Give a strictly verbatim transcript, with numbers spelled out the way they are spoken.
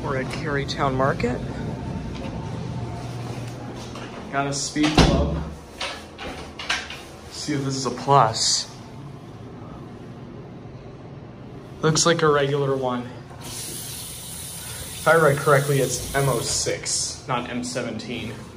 We're at Kerrytown Market. Got a Speedflow. See if this is a plus. Looks like a regular one. If I read correctly, it's M O six, not M seventeen.